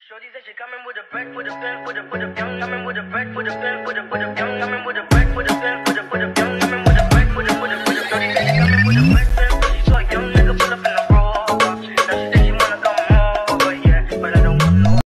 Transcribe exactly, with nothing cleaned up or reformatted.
Shorty said she coming with a break for the bill, for the for the young, coming with a break for the bill, for the for the young, coming with a break for the bill, for the for the young.